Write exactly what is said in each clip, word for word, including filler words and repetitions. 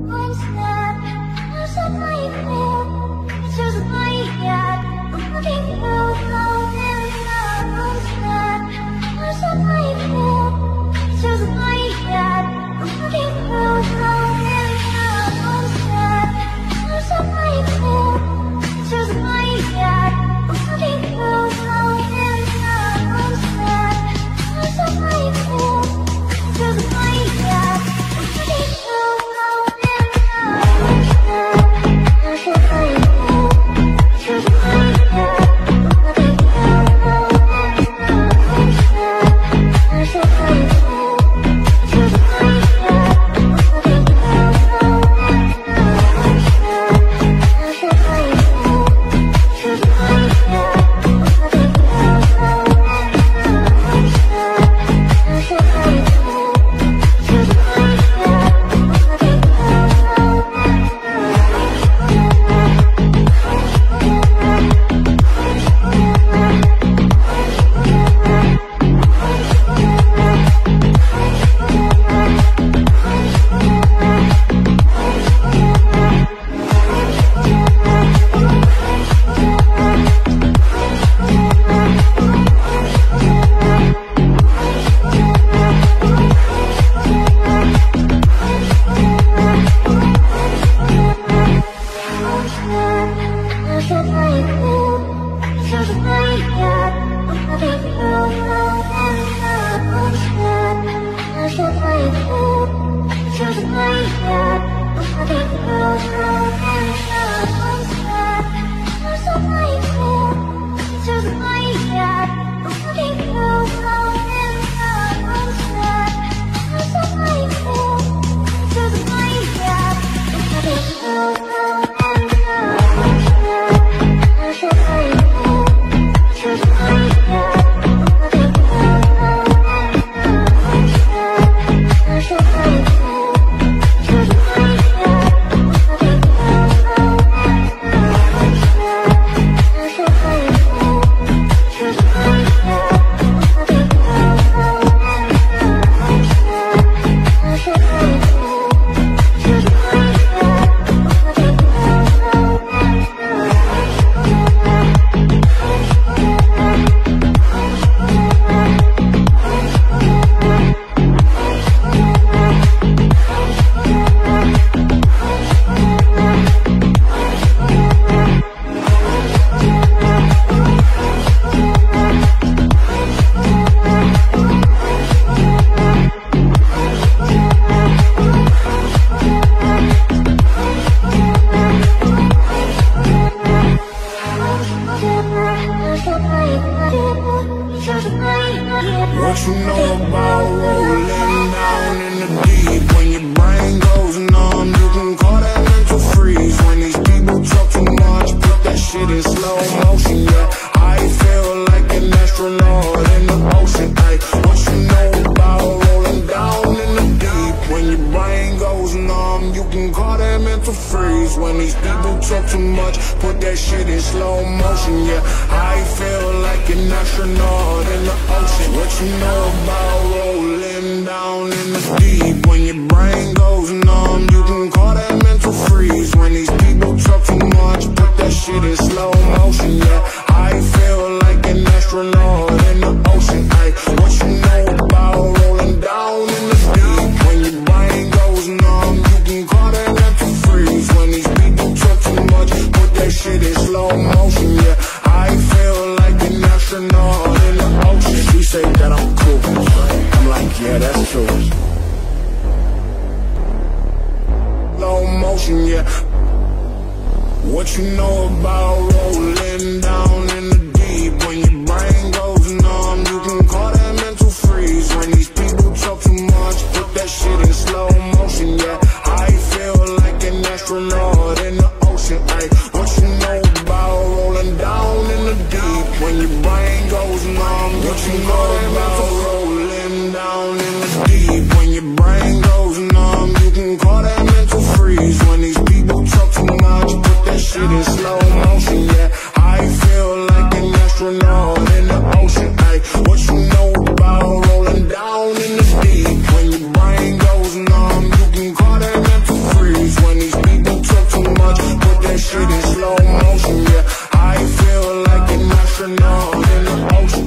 What you know about rolling down in the deep? When your brain goes numb, you can call that mental freeze. When these people talk too much, put that shit in slow motion. Yeah, I feel like an astronaut in the ocean. Ay, what you know about rolling down in the deep? When your brain goes numb, you can call that mental freeze. When these people talk too much, put that shit in slow motion. Yeah, I feel like an astronaut in the ocean. What you know about rolling down in the deep? When your brain goes numb, you can call that mental freeze. When these people talk too much, put that shit in slow motion. Yeah, I feel like an astronaut in the ocean. Ay, what you know about rolling down in the deep? When your brain goes numb, you can call that mental freeze. When these people talk too much, put that shit in slow motion. Yeah, I feel like an astronaut in the ocean. She say that I'm cool, I'm like, yeah, that's true. Slow motion, yeah. What you know about rolling down in the deep? When your brain goes numb, you can call that mental freeze. When these people talk too much, put that shit in slow motion, yeah. I feel like an astronaut in the ocean. Ay, what you know about rolling down in the deep? When your brain goes numb, what you know about rolling down in the deep? When your brain goes numb, you can call that mental freeze. When these people talk too much, put that shit in slow motion, yeah. I feel like an astronaut in the ocean. Ay, what you know about rolling down in the deep? When your brain goes shit in slow motion, yeah. I feel like an astronaut in the ocean.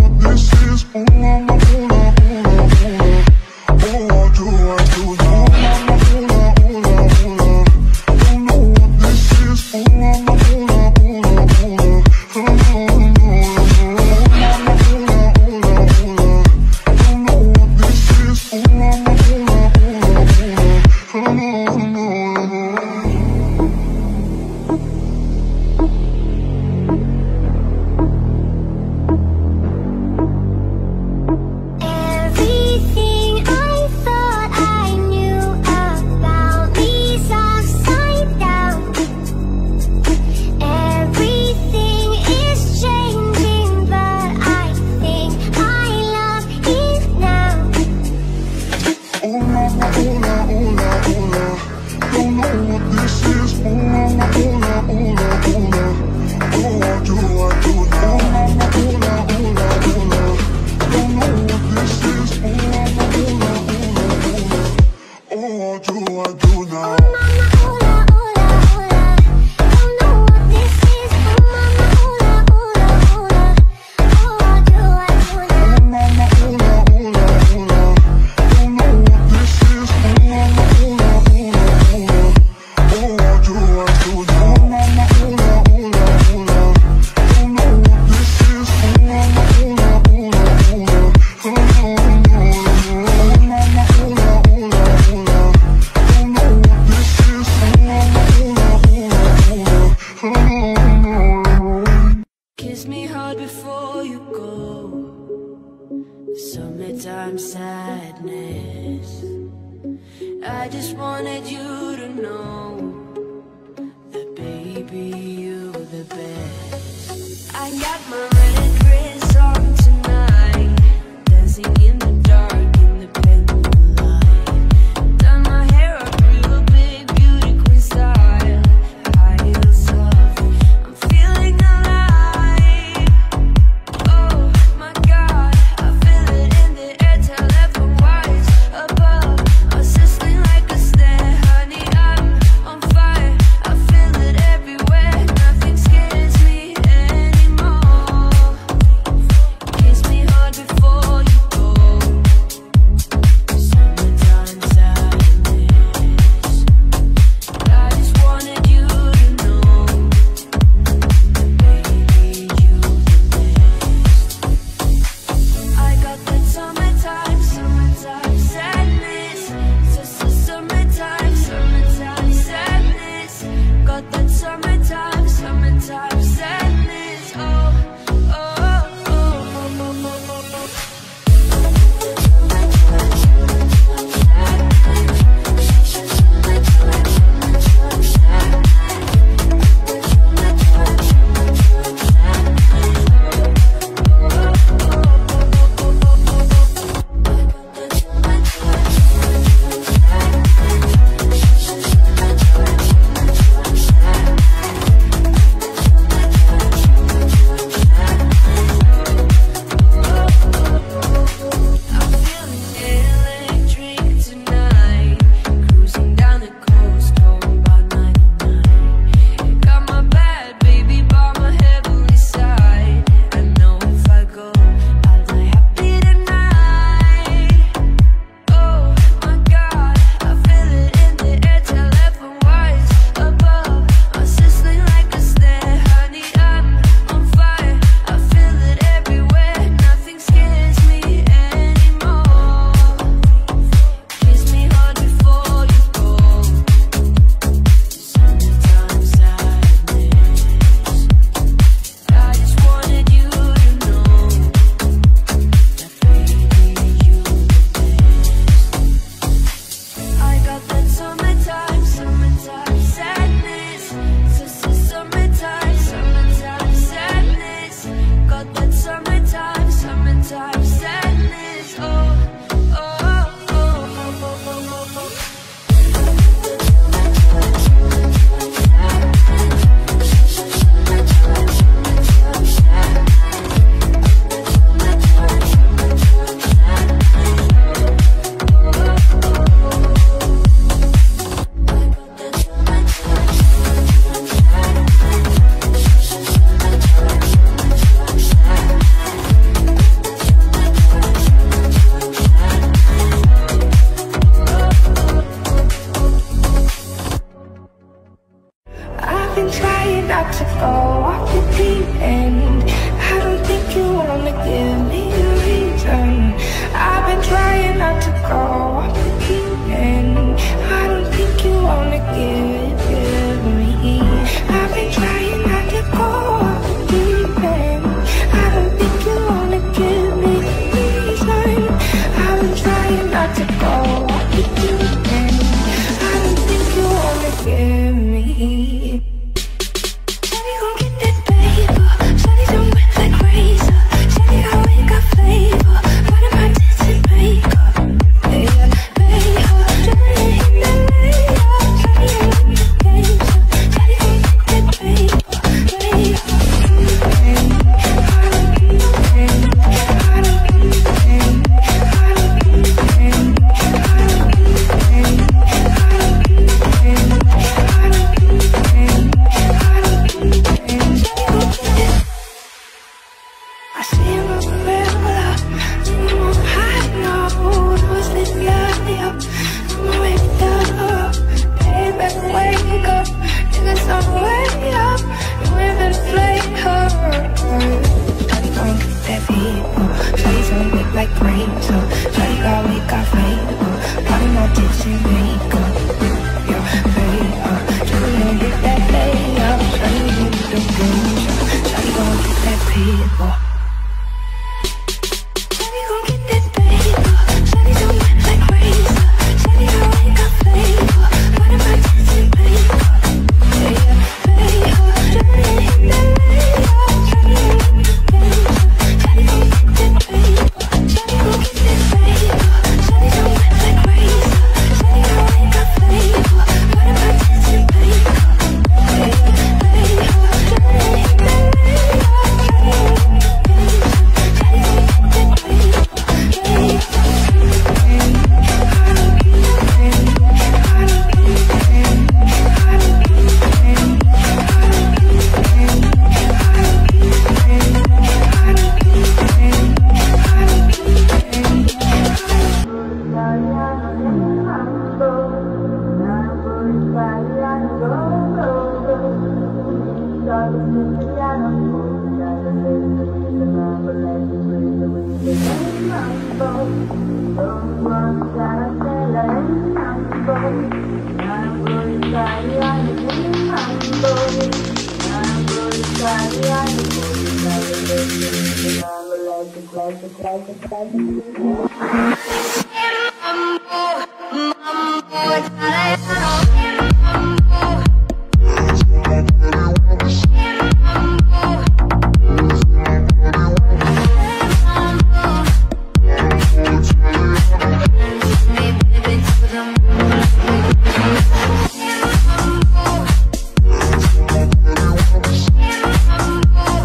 Oh, do I do now? Kiss me hard before you go. Summertime sadness. I just wanted you to know that baby, you're the best. I got my red dress on tonight, dancing in the dark in the pendulum light. Done my hair up real big, beauty queen style, high heels soft. I'm feeling alive. Oh my God, I feel it in the air, telephone wires above, I'm sizzling like a snare. Honey, I'm on fire, I feel it everywhere. Nothing scares me anymore. Kiss me hard before you go. Summertime sadness. I just wanted you to know that baby, you're the best. I got that summertime, summertime sadness. So, so summertime, summertime sadness. Got that summertime, summertime sadness. Oh, oh, oh, oh, oh, oh, oh. I'm feeling electric tonight, cruising down the coast, going about ninety-nine. Got my bad baby by my heavenly side. I know if I go, I'll die happy tonight. Oh my God, I feel it in the air, telephone wires above, I'm sizzling like a snare. Honey, I'm on fire, I feel it everywhere. Nothing scares me anymore. Kiss me hard before you go. Summertime sadness. I just wanted you to know that baby, you're the best. I got that summertime, summertime sadness. So, so summertime, summertime sadness. Got that summertime, summertime sadness. Oh, oh, oh, oh, oh, oh, oh, oh. I've been trying not to go off the deep end. I don't think you wanna give me a reason. I've been trying not to go off the deep end. I don't think you wanna give, give me. I've been trying not to go off the deep end. I don't think you wanna give me a reason. I've been trying not to go off the deep end. I don't think you wanna give me. Said he gon' get that paper, said he's on wet like razor, said he always got flavor, but in my tits and makeup, yeah, paper, drippin' in him that layup, said he ain't with the gangster, said he gon' get that paper, paper, and I don't give a I don't give a I don't give a I don't give a I see him on the regular, I'm on high note, was this guy up, I'm gonna wake up, hey baby wake up, niggas on the way up, you ain't better play her. Shawty gon' get that fever, shawty's on it like grapes, so shawty got wake got flavor, part of my tits and makeup, yeah, flavor, shawty gon' get that layup, shawty gon' get the game, shawty gon' get that people. Said he gon' get that paper. Said he's on wet like razor. Said he already got flavor. Running my teeth in paper. Yeah, yeah, paper. Dribbling and hit that layer. Said he ain't looking dancer. Said he gon' get that paper. Said he gon' get that paper. Said he's on wet like razor. Said he already got flavor. Running my teeth in paper. Yeah, yeah, paper. Dribbling and hit that layer. Said he ain't looking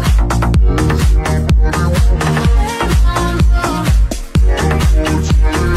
Thank you.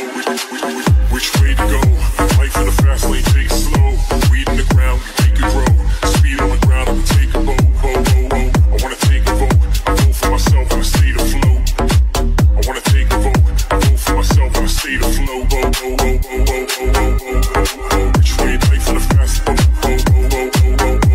Which way to go? Life in the fast lane, take it slow. Weed in the ground, make it grow. Speed on the ground, I'ma take a boat, boat, boat, boat. I wanna take a vote, I vote for myself, I stay to flow. I wanna take a vote, I vote for myself, I stay to flow. Boat, boat, boat, boat, boat, boat, boat, boat, boat. Which way? Life in the fast boat, boat, boat, boat, boat, boat.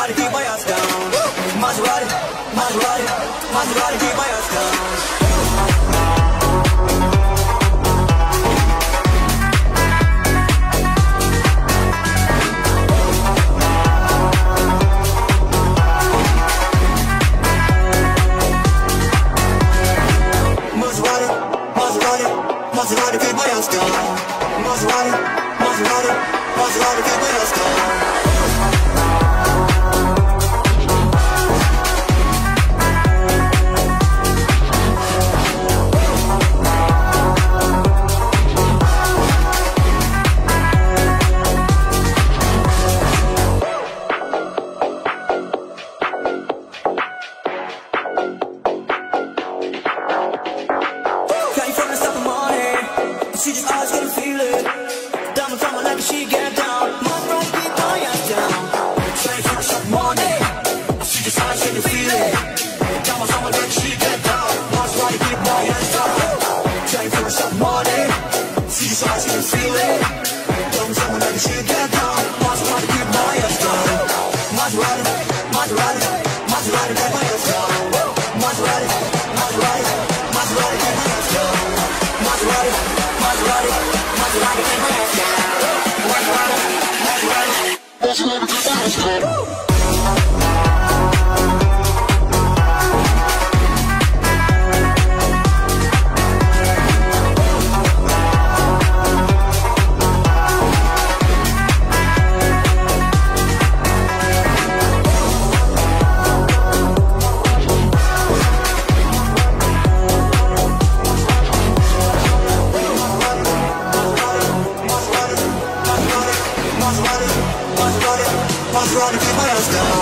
Maserati, keep my ass down. Maserati, Maserati, Maserati, keep my ass down. Maserati, Maserati, Maserati, keep my ass down. Maserati, Maserati, Maserati, keep my ass down. She just always gonna feel it. Diamonds on my neck and she get down. Maserati, keep my ass down. Train for the shop morning. She just always gonna feel it. Diamonds on my neck and she get down. Maserati, keep my ass down. Train for the shop morning. She just always gonna feel it. Diamonds on my neck and she get down. Maserati, keep my ass down. Maserati, Maserati, Maserati, keep my ass down. Maserati, Maserati, Maserati, keep my ass down. Maserati, Maserati, Maserati, keep my ass down. Maserati, Maserati, Maserati, keep my ass down. Maserati, keep my ass down.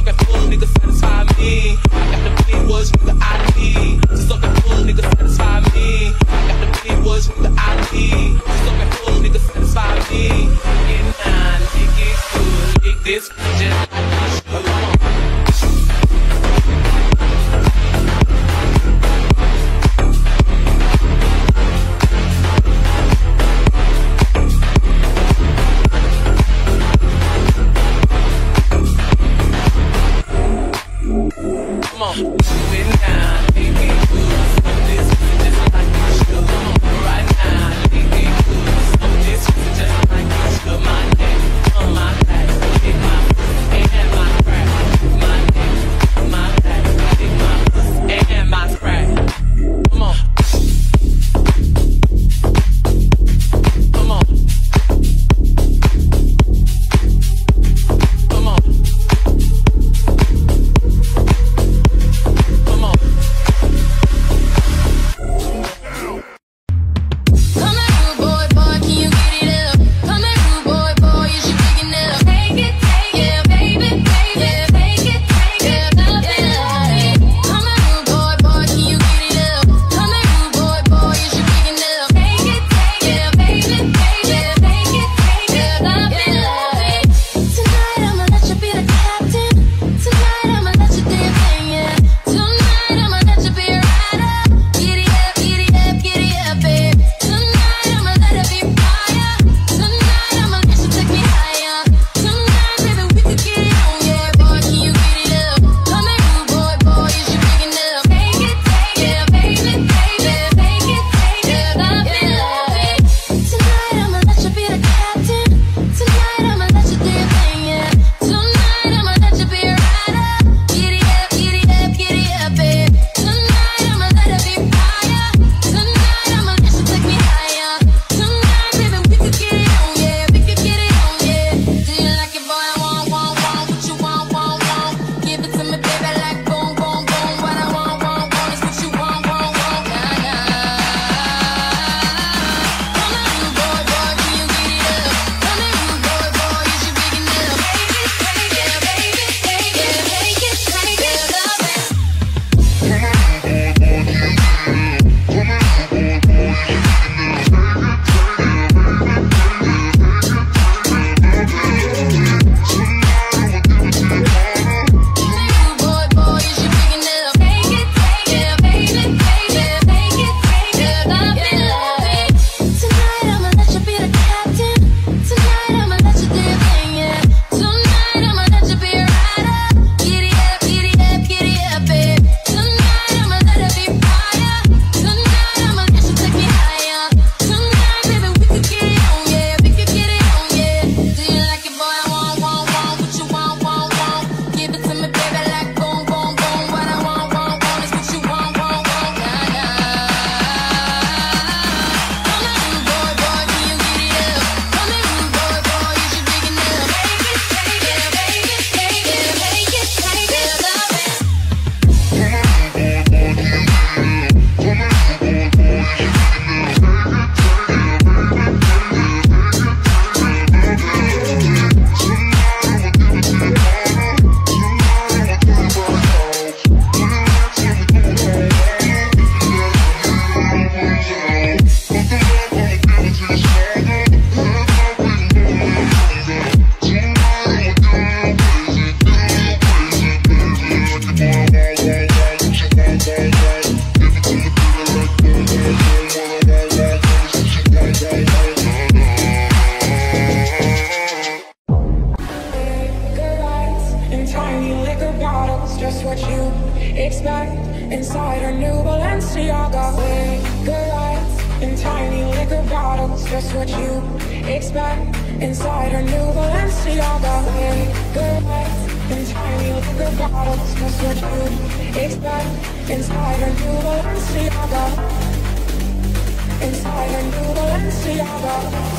I got the big words, nigga, I need to suck a full nigga, satisfy me. just what you expect. Inside her new Balenciaga, bigger lights and tiny liquor bottles, just what you expect. Inside her new Balenciaga, inside her new Balenciaga,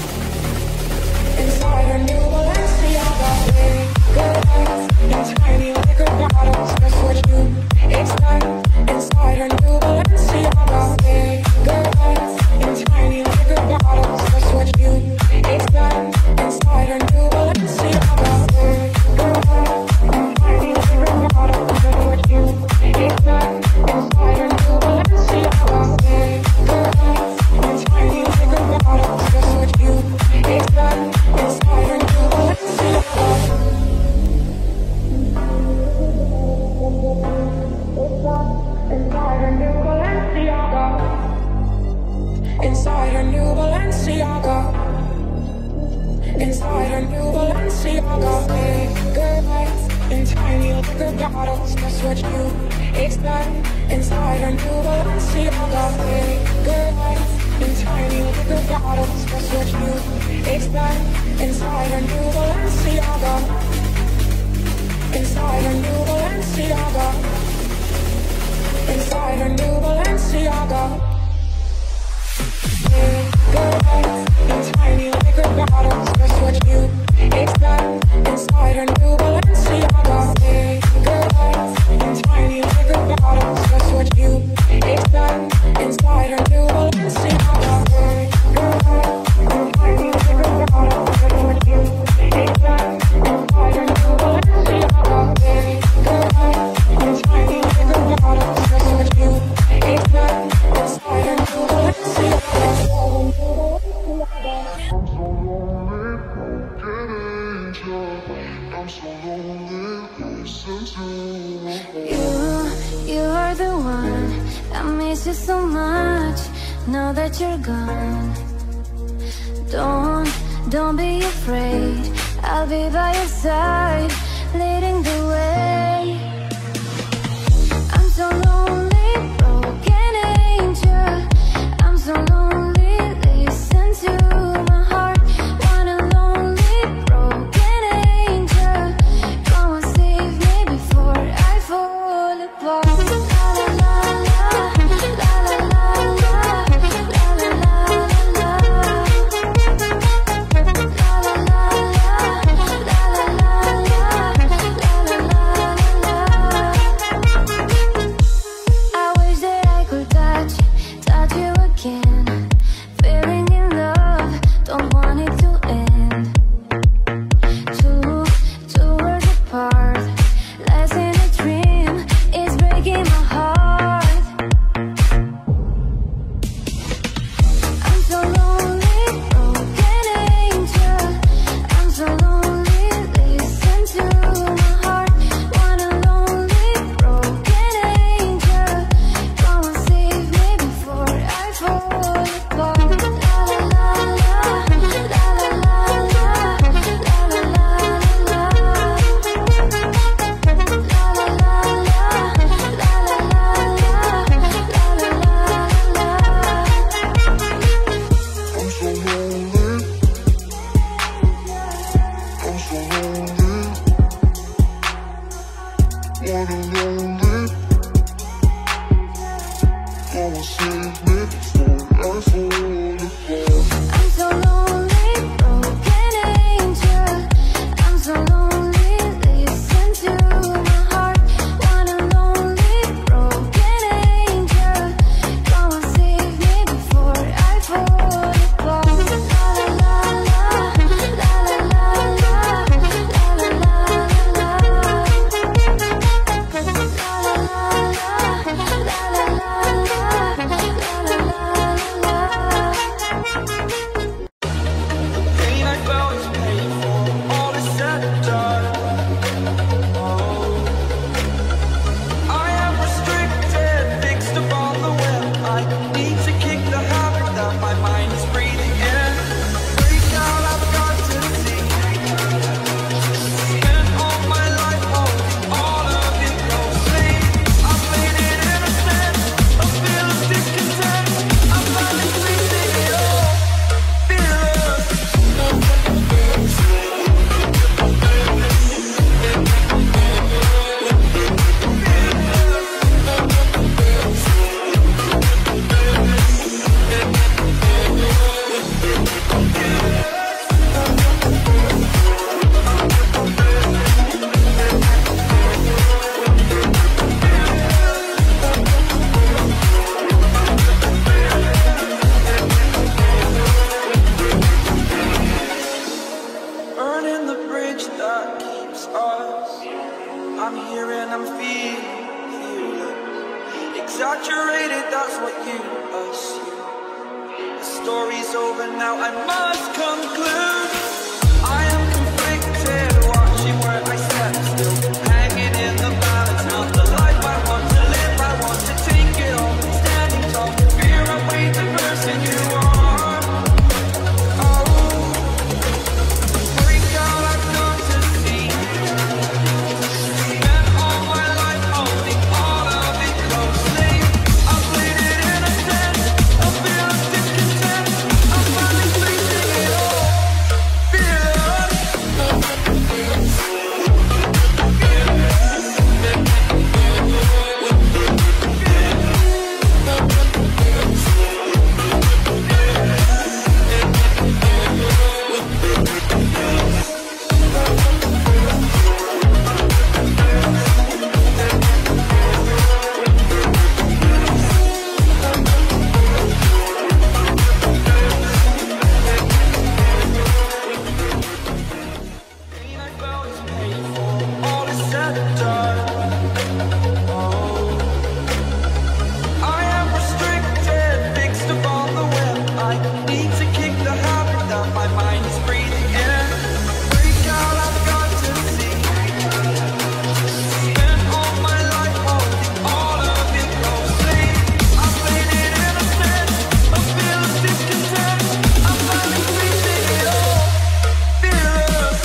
inside her new Balenciaga, bigger lights and tiny liquor bottles, just what you expect. Inside her new Balenciaga, bigger lights and tiny liquor bottles, just what you expect. Inside her new Balenciaga, bigger lights and tiny liquor bottles, just what you expect. Inside her new Balenciaga, bigger lights and tiny liquor bottles, just what you expect. Inside her new Balenciaga. Inside her new Balenciaga, inside her new Balenciaga, inside her new Balenciaga, bigger lights and tiny liquor bottles, just what you expect. Inside her new Balenciaga, bigger lights and tiny liquor bottles, just what you expect. Inside her new Balenciaga, inside her new Balenciaga, inside her new Balenciaga, bigger lights and tiny liquor bottles, just what you expect. Inside her new Balenciaga, bigger lights and tiny liquor bottles, just what you expect. Inside her new Balenciaga, bigger lights and tiny liquor bottles, just what you expect. Inside her new Balenciaga, bigger lights and tiny liquor bottles, just what you expect. Inside her new Balenciaga. I'm so lonely, listen to my heart. You, you are the one. I miss you so much. Now that you're gone, don't, don't be afraid. I'll be by your side, leading the way. I'm so lonely, broken angel. I'm so lonely, listen to my heart. Want a lonely, broken angel. Come and save me before I fall apart. La la la la, la la la la, la la la la, la la la la, la la la la, I wish that I could touch, touch you again. Feeling in love, don't want it to end. Two, two worlds apart, less in a dream, it's breaking my heart. I'm so lonely, broken angel. I'm so lonely, listen to my heart. Want a lonely, broken angel. Come and save me before I fall apart. La la la la, la la la la, la la la la, la la la la, la la la la, la la la la. I'm so lonely, I'm so lonely, what a lonely. Come and save me before I fall apart. I'm so lonely, broken angel. I'm so lonely, listen to my heart. Want a lonely, broken angel. Come and save me before I fall apart. La la la la, la la la la, la la la la, la la la la, la la la la, la la la la. story's over now, I must conclude. I am conflicted, watching where I step still, hanging in the balance, not the life I want to live. I want to take it all, standing tall, fear I wait the person you are. Oh, break out, I've got to see. Spent all my life holding all of it closely. I played it innocent, a feel of discontent. I'm finally facing it all, fearless. Pain I felt is painful, all is said and done. Oh, I am restricted, fixed upon the web. I need to kick the habit that my mind is breathing in. Break out, I've got to see. Spent all my life holding all of it closely. I played it innocent, a feel of discontent. I'm finally facing it all, fearless.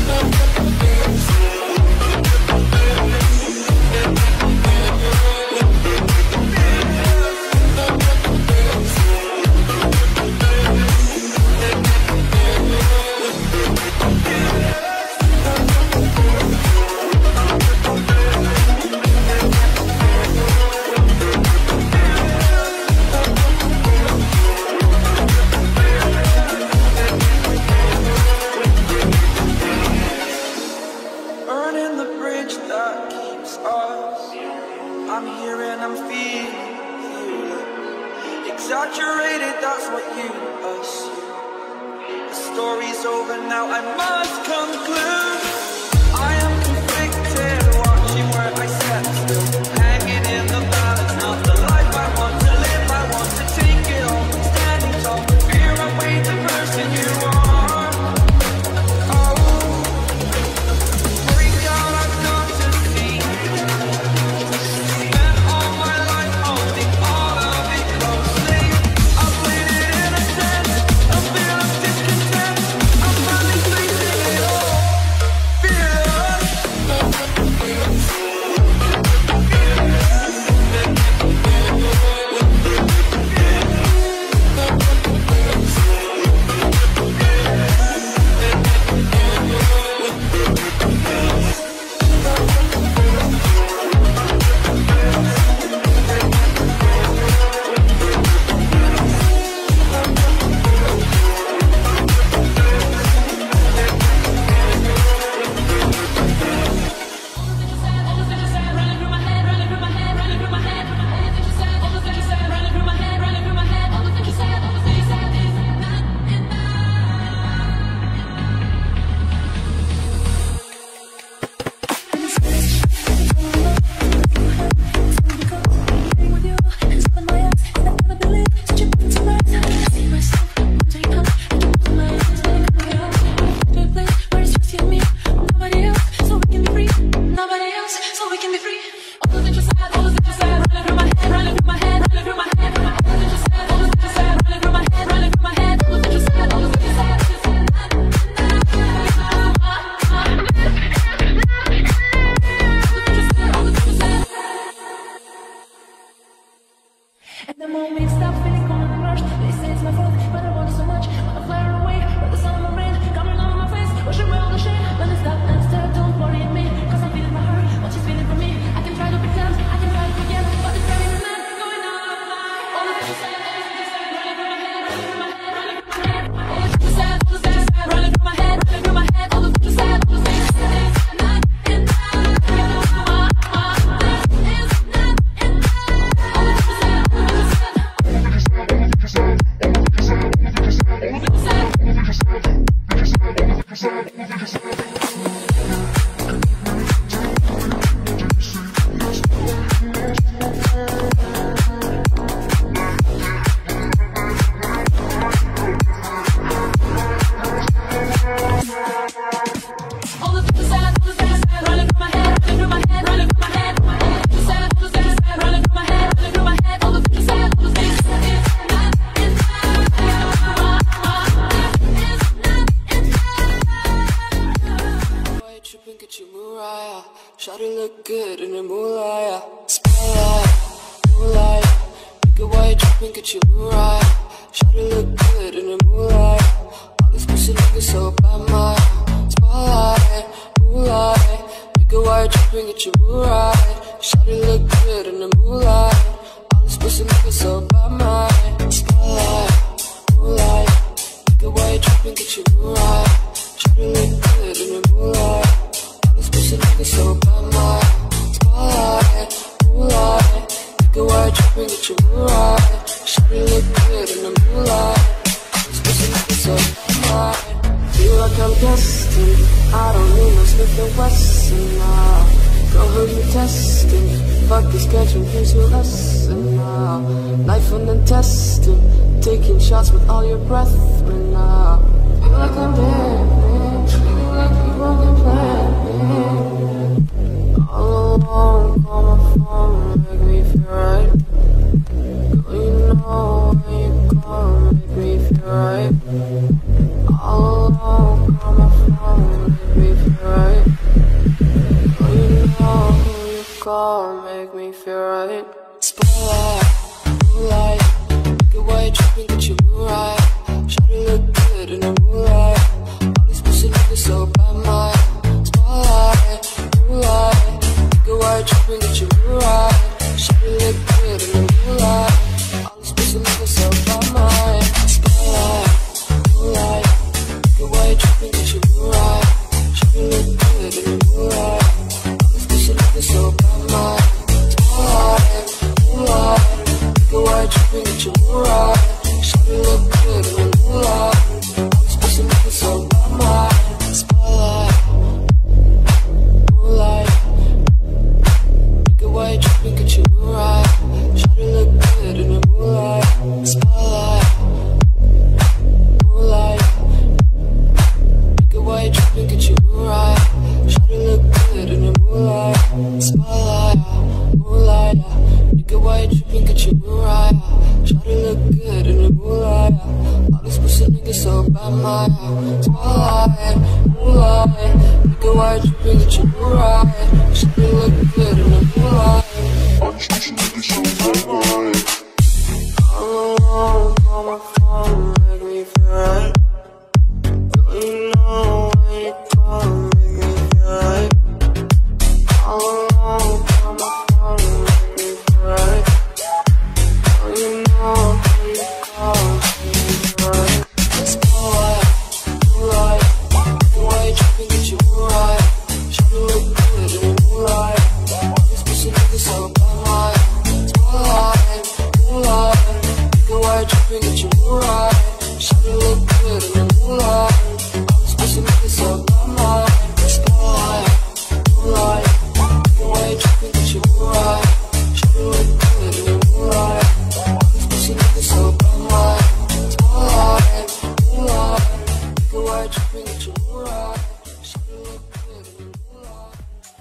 Burning the bridge that keeps us. I'm here and I'm feeling fearless. Exaggerated, that's what you assume. The story's over now, I must conclude. I am conflicted, watching where I step still, hanging in the balance, not the life I want to live. I want to take it all, standing tall, fear I wait the person you are. Oh, break out, I've got to see. Spent all my life holding all of it closely. I played it innocent, a feel of discontent. I'm finally facing it all, Shawty look good in the moonlight. Spotlight, moonlight. Nigga, why you tripping? Get you right. Shawty look good in the moonlight. All these pussy niggas so bad, my spotlight, moonlight. Nigga, why you tripping? Get you right. Shawty look good in the moonlight. All these pussy niggas so bad, my spotlight, moonlight. Nigga, why you tripping? Get you right. Shawty look good in the moonlight. All these pussy niggas so bad, my spotlight, moonlight. Nigga, why you tripping? Get you right. Shawty look good in the moonlight. All these pussy niggas so bad, my. Feel like I'm destined. I don't need no Smith and Wesson now. Girl, heard you testing. Fuck this catching, here's your lesson now. Knife and then testing. Taking shots with all your brethren now. Feel like I'm dead, man. Feel like you broken plan, man. All alone, call my phone, make me feel right. Girl, you know when you call, make me feel right. All alone, call my phone, make me feel right. Girl, you know who you call, make me feel right. Spotlight, moonlight. Nigga, why you tripping? Get you right. Shawty look good in the moonlight. All these pussy niggas so bad, my spotlight, moonlight. Nigga, why you tripping? Get you right. Shawty look good in the moonlight. All these pussy niggas so bad, my spotlight, moonlight. Nigga, why you tripping? Get you right. Shawty look good in the moonlight. All these pussy niggas so bad, my spotlight, moonlight. Nigga, why you tripping? Get you right. Shawty look good in the moonlight. All these pussy niggas so bad, my spotlight, moonlight. Nigga, why you tripping? Get you right. Shawty look good in the moonlight. Spotlight, moonlight. Nigga, why you tripping? Get you right. Shawty look good in the moonlight. Spotlight, moonlight. Nigga, why you tripping? Get you right. Shawty look good in the moonlight. All these pussy niggas so bad, my spotlight, moonlight. Nigga, why you tripping? Get you right. Shawty look good in the moonlight. All these pussy niggas so bad, my. All alone, call my phone, make me feel right. Girl, you know when you call, make me feel right. All alone, call my phone, make me feel right. Girl, you know when you call, make me feel right. Spotlight, moonlight. Why you tripping? Get you right. Shawty look good in the moonlight. All these pussy niggas so bad, my spotlight, moonlight. Nigga, why you tripping? Get you right. Shawty look good in the moonlight. All these pussy niggas so bad, my spotlight, moonlight. Nigga, why you tripping? Get you right. Shawty look good in the moonlight. All these pussy niggas so bad, my spotlight, moonlight. Nigga, why you tripping? Get you right. Shawty look good in the moonlight.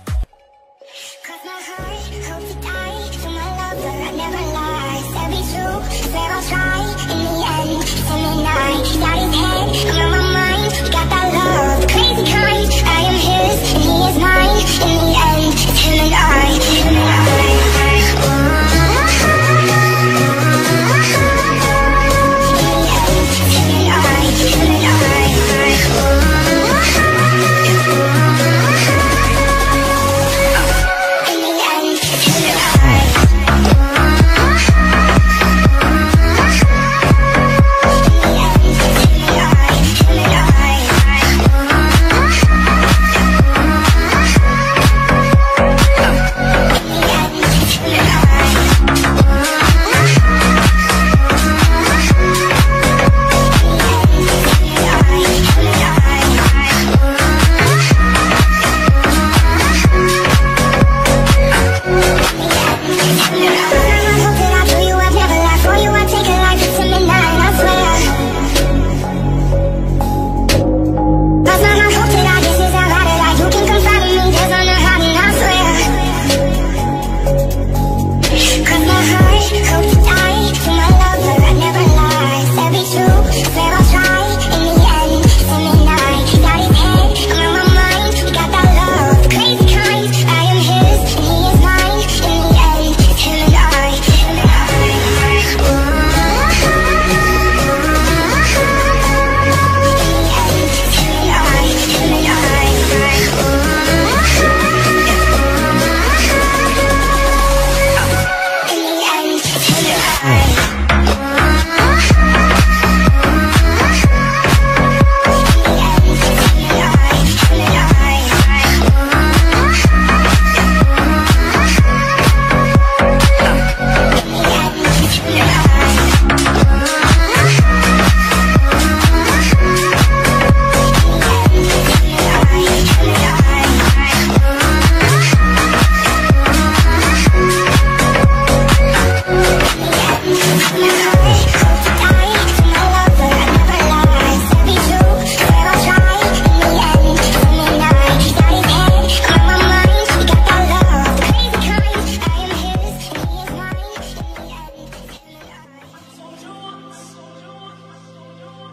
Cross my heart, hope to die. To my lover, I never lie. Said be true, swear I'll try. In the end, send me night. Got his head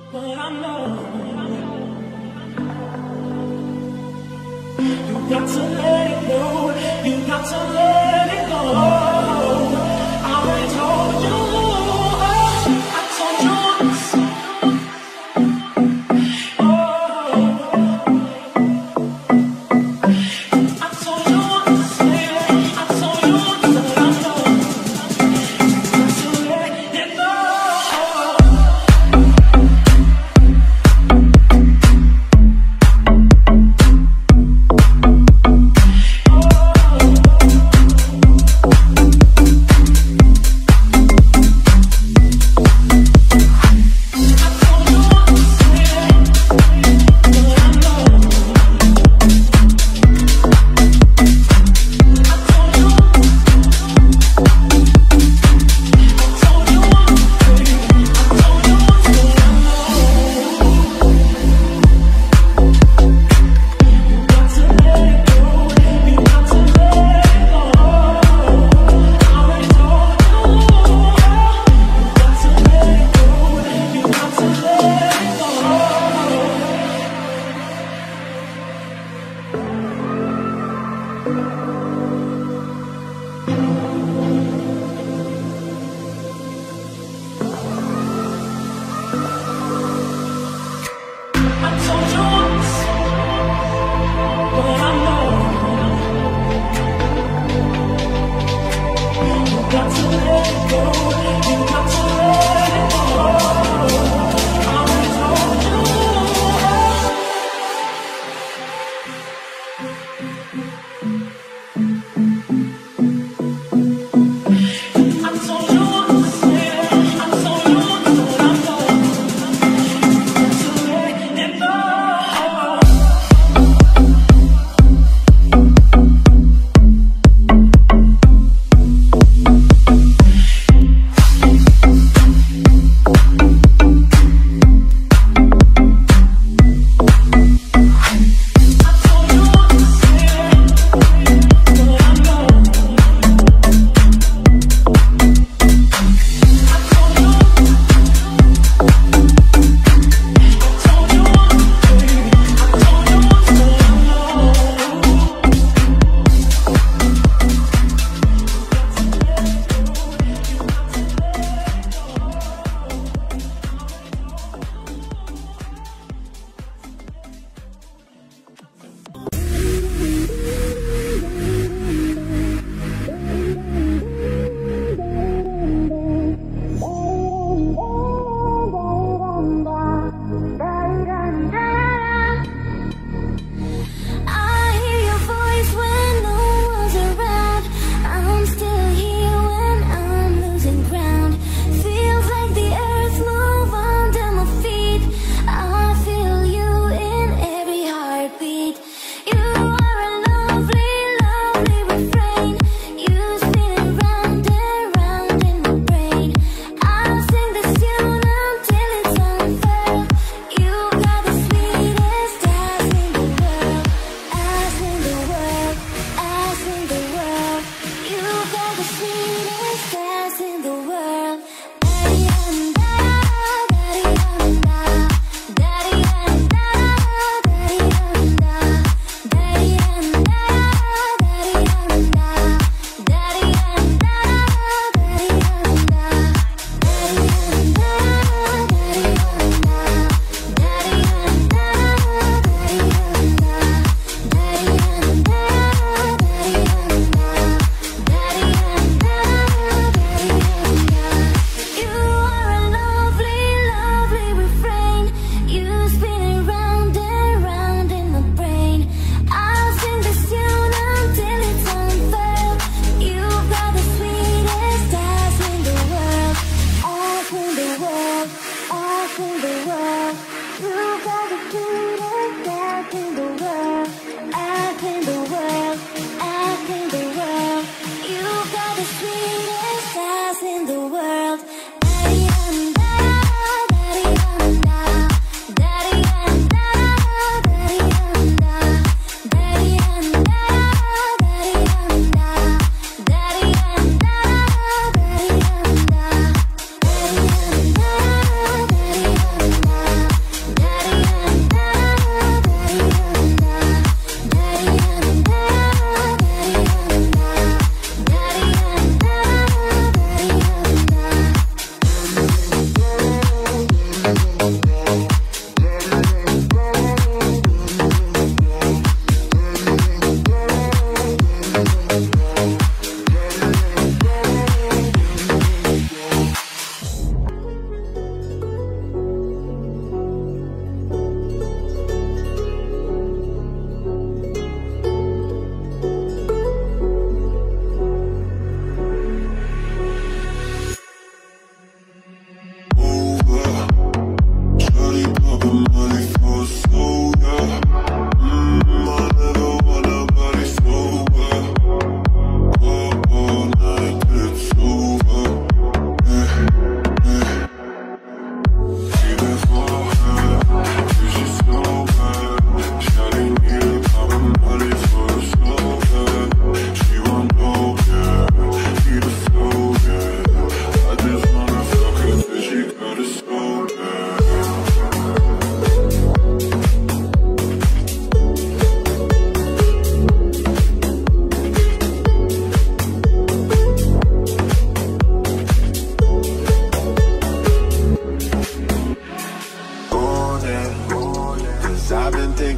but I know you got to let it go. You got to let it go. I already told you. I told you. Oh,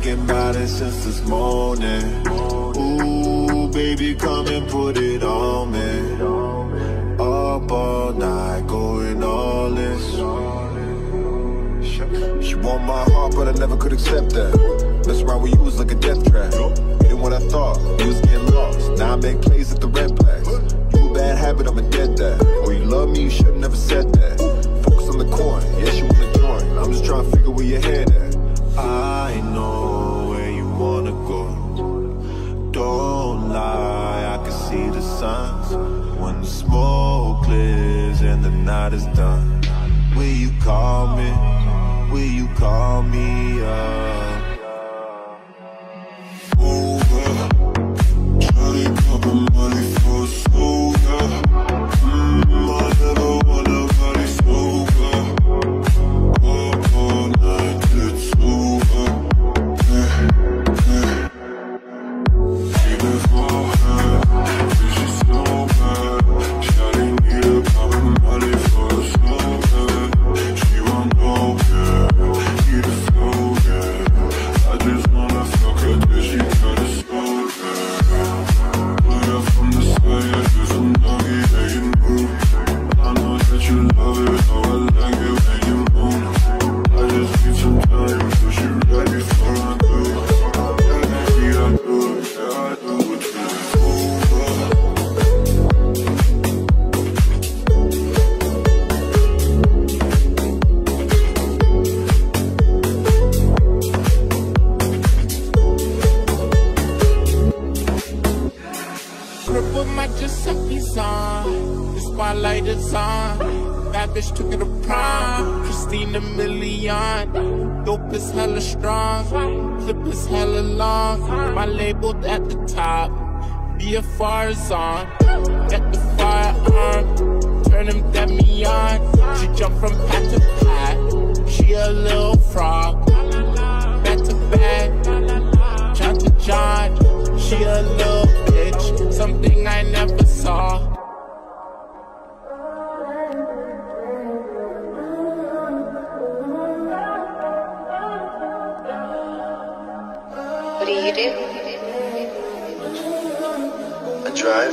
thinking about it since this morning. Ooh, baby, come and put it on me. Up all night, going all in. She want my heart, but I never could accept that. Mess around with you was like a death trap. You didn't what I thought, you was getting lost. Now I make plays at the red blacks. You a bad habit, I'm a dead dad. Oh, you love me, you should've never said that. Focus on the coin, yes, you wanna join. I'm just trying to figure where your head at. I know where you wanna go. Don't lie, I can see the signs. When the smoke clears and the night is done, will you call me? Will you call me up? Over, try to couple money for a soda. Mmm, I never want nobody sober. Up all night till it's over. Yeah, yeah. Even for her, this is so bad. Shawty need a couple money for a soda. She won't know, yeah. Need a flow, yeah. I just wanna fuck her till she got a soul, yeah. Look up from the side, yeah, do some doggy, yeah, you move. I know that you love it, how I like it when you move. I just need some time, so she ready before I do. Yeah, I do, yeah, I do it, yeah. Over. Put my Giuseppe's on, the spotlight is on. Bad bitch took it to prom, Christina Milian. Dope is hella strong, clip is hella long. My label at the top, B F R is on. Get the firearm, turn him demi on. She jump from pat to pat, she a little frog. Back to back, John to John, she a little bitch, something I never saw. What do you do? I drive.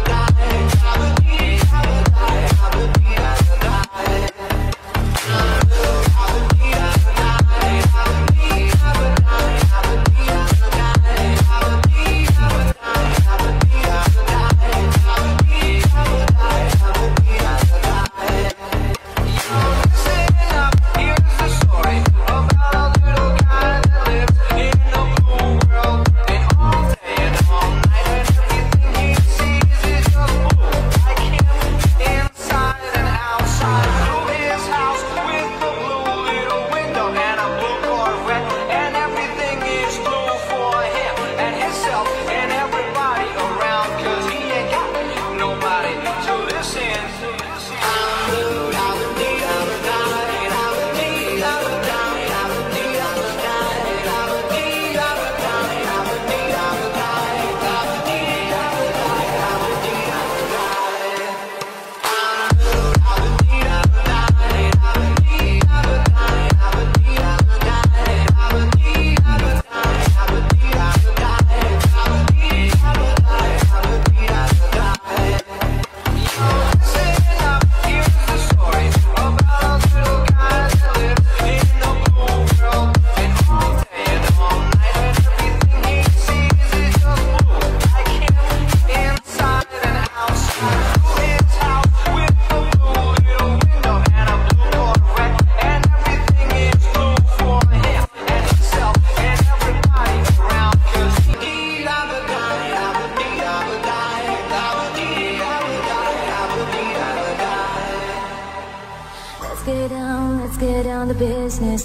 down to business.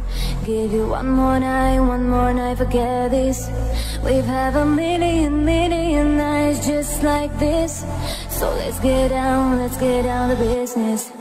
Give you one more night, one more night, forget this. We've had a million, million nights just like this. So let's get down, let's get down to business.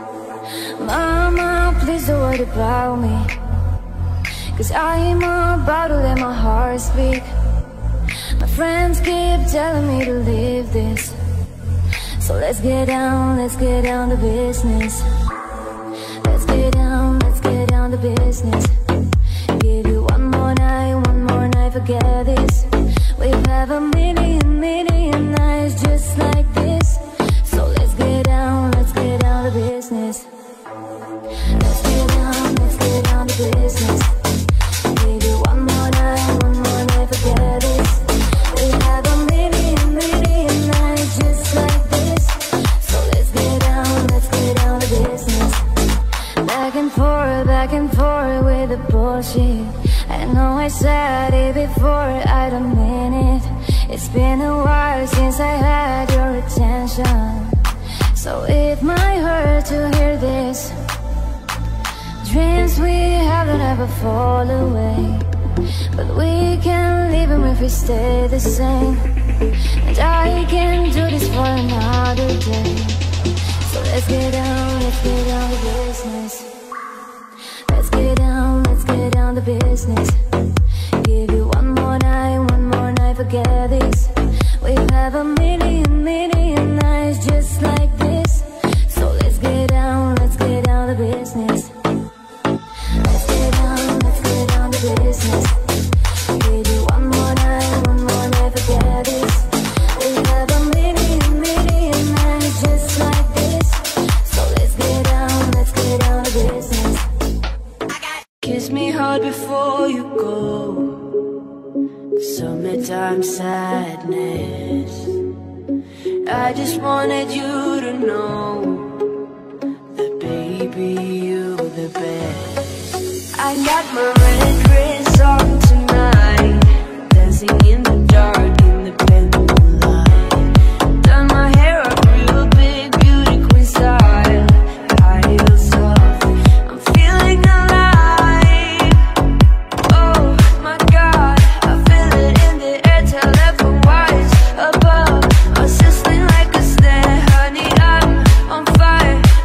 Mama, please don't worry about me, 'cause I'm about to let my heart speak. My friends keep telling me to leave this. So let's get down, let's get down to business. Let's get down, let's get down to business. Give you one more night, one more night, forget this. We've had a million, million nights just like this. So let's get down, let's get down to business. Let's get down, let's get down to business. Give you one more night, one more night, forget this. We've had a million, million nights just like this. So let's get down, let's get down to business. Back and forth, back and forth with the bullshit. I know I said it before, I don't mean it. It's been a while since I had your attention. So it might hurt to hear this. Dreams we have don't ever fall away, but we can live them if we stay the same. And I can do this for another day. So let's get down, let's get down to business. Let's get down, let's get down to business. Give you one more night, one more night, forget this. We've had a million, million nights just like this. So let's get down, let's get down to business. Let's get down, let's get down to business. Give you one more night, one more night, forget this. We've had a million, million nights just like this. So let's get down, let's get down to business. Kiss me hard before you go. Summertime sadness. I just wanted you to know that baby, you're the best. I got my red dress on tonight, dancing in the dark in the candlelight. Done my hair up real big, beauty queen style, high heels off. I'm feeling alive. Oh my God, I feel it in the air, telephone wires above. I'm sizzling like a snare, honey, I'm on fire.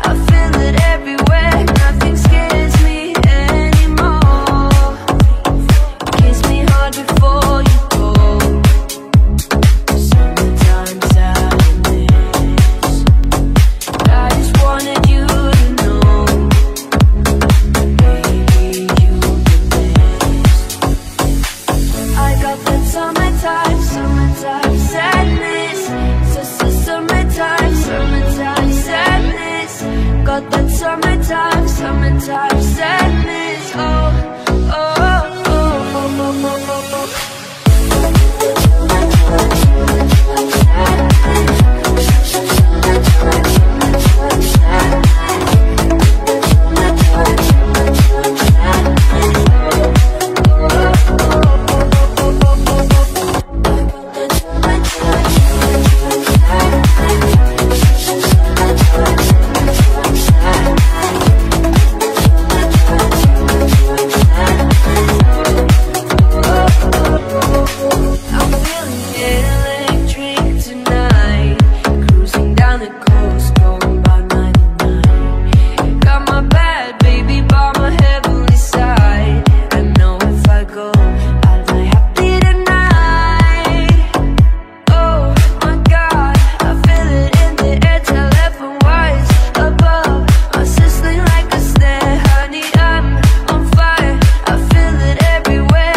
summertime, summertime sadness. Oh,